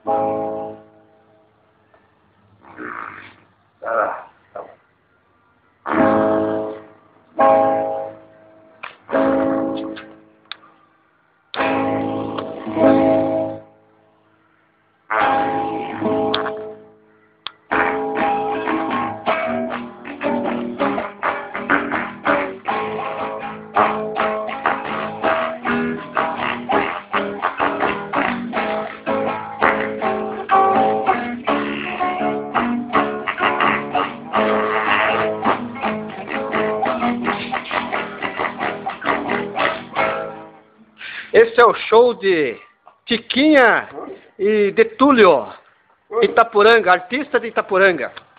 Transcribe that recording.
Ah, tá bom. Esse é o show de Tiquinha e de Túlio, Itapuranga, artista de Itapuranga.